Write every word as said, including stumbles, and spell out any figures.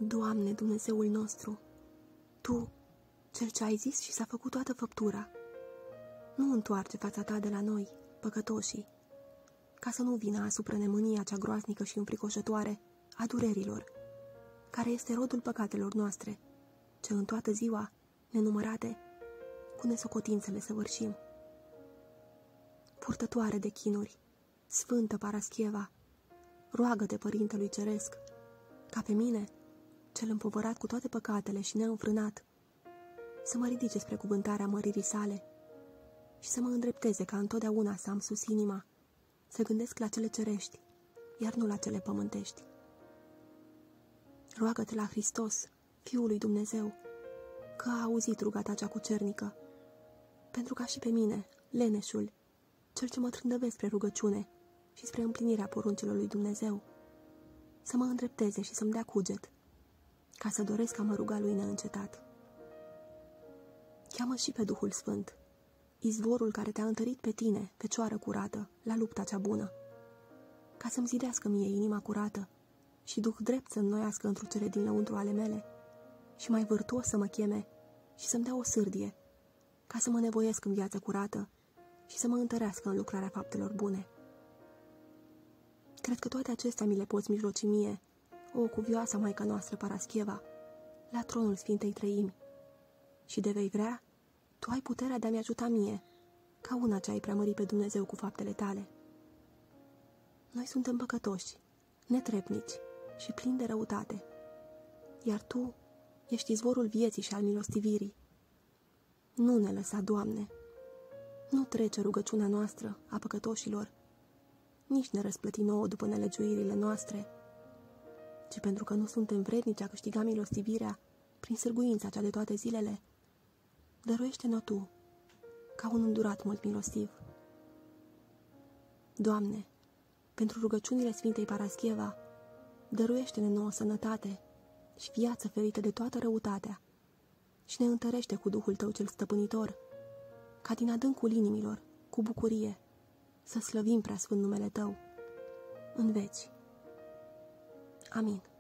Doamne, Dumnezeul nostru, Tu, Cel ce ai zis și s-a făcut toată făptura, nu întoarce fața Ta de la noi, păcătoșii, ca să nu vină asupra ne mânia cea groaznică și înfricoșătoare a durerilor, care este rodul păcatelor noastre, ce în toată ziua, nenumărate, cu nesocotințele săvârșim. Purtătoare de chinuri, Sfântă Parascheva, roagă-te Părintelui Ceresc, ca pe mine, cel împovărat cu toate păcatele și neînfrânat, să mă ridice spre cuvântarea măririi sale și să mă îndrepteze ca întotdeauna să am sus inima, să gândesc la cele cerești, iar nu la cele pământești. Roagă-te la Hristos, Fiul lui Dumnezeu, că a auzit ruga ta cea cucernică, pentru ca și pe mine, leneșul, cel ce mă trândăvesc spre rugăciune și spre împlinirea poruncilor lui Dumnezeu, să mă îndrepteze și să-mi dea cuget, ca să doresc a mă ruga lui neîncetat. Cheamă și pe Duhul Sfânt, izvorul care te-a întărit pe tine, fecioară curată, la lupta cea bună, ca să-mi zidească mie inima curată și Duh drept să înnoiască într-o cele din lăuntru ale mele și mai vârtuos să mă cheme și să-mi dea o sârdie, ca să mă nevoiesc în viață curată și să mă întărească în lucrarea faptelor bune. Cred că toate acestea mi le poți mijloci mie, o cuvioasă Maica noastră Parascheva, la tronul Sfintei Treimi, și de vei vrea, tu ai puterea de a-mi ajuta mie, ca una ce ai preamărit pe Dumnezeu cu faptele tale. Noi suntem păcătoși, netrepnici și plini de răutate, iar tu ești izvorul vieții și al milostivirii. Nu ne lăsa, Doamne, nu trece rugăciunea noastră a păcătoșilor, nici ne răsplăti nouă după nelegiuirile noastre, ci pentru că nu suntem vrednici a câștiga milostivirea prin sârguința cea de toate zilele, dăruiește-ne-o Tu, ca un îndurat mult milostiv. Doamne, pentru rugăciunile Sfintei Parascheva, dăruiește-ne nouă sănătate și viață ferită de toată răutatea și ne întărește cu Duhul Tău cel stăpânitor, ca din adâncul inimilor, cu bucurie, să slăvim preasfânt numele Tău în veci. Amin.